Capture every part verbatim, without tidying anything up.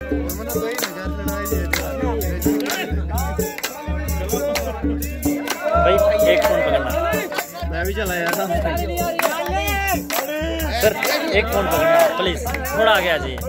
भाई एक फोन पकड़ना। मैं भी चला यार सर, एक फोन पकड़ना प्लीज, थोड़ा आगे आ जाइए।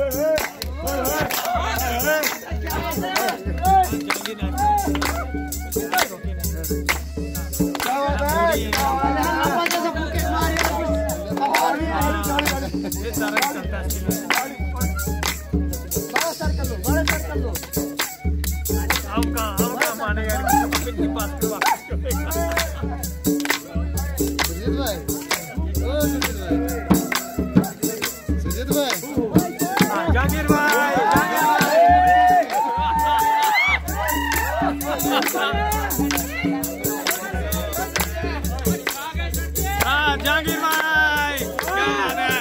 हाँ जहांगीर भाई क्या हाल है?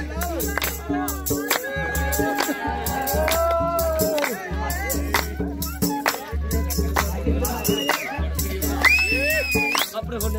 अपने होने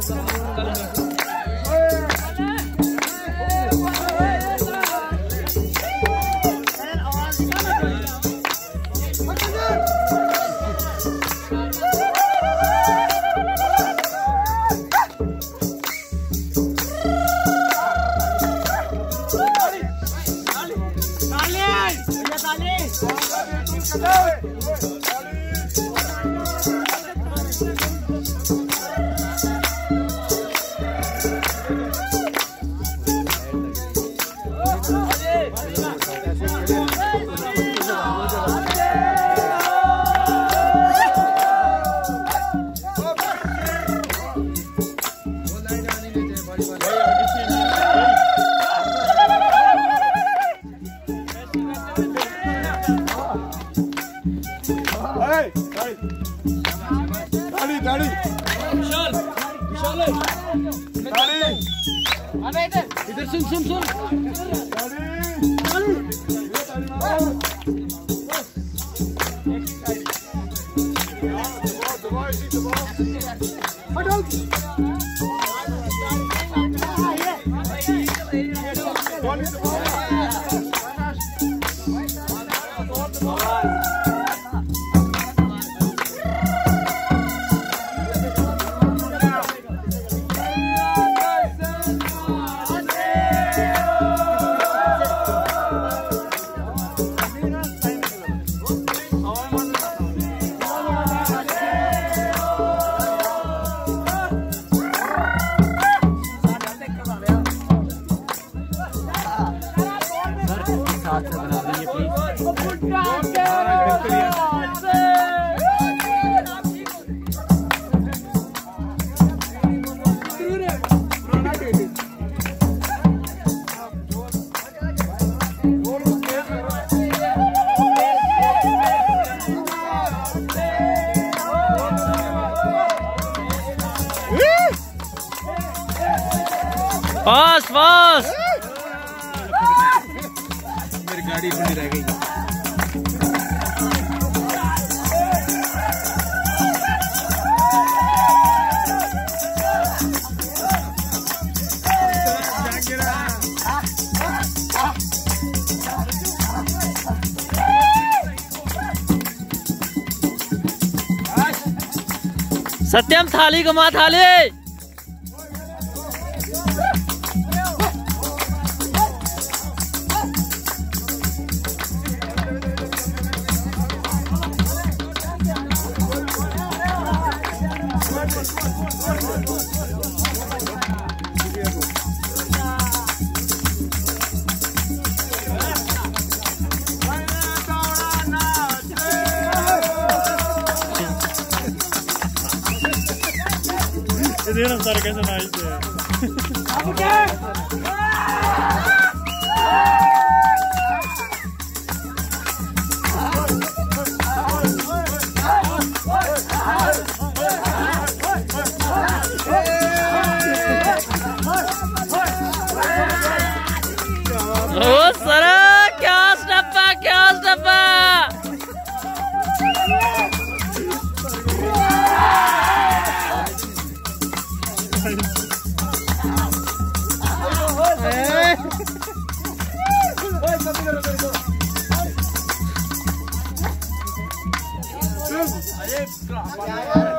इधर सुन सुन सुन पास पास मेरी गाड़ी खुली रह गई। सत्यम थाली घुमा थाली। Diyelim sarıkasın ayısı. Abi gel. ओ सरा क्या स्टप्पा क्या स्टप्पा। अरे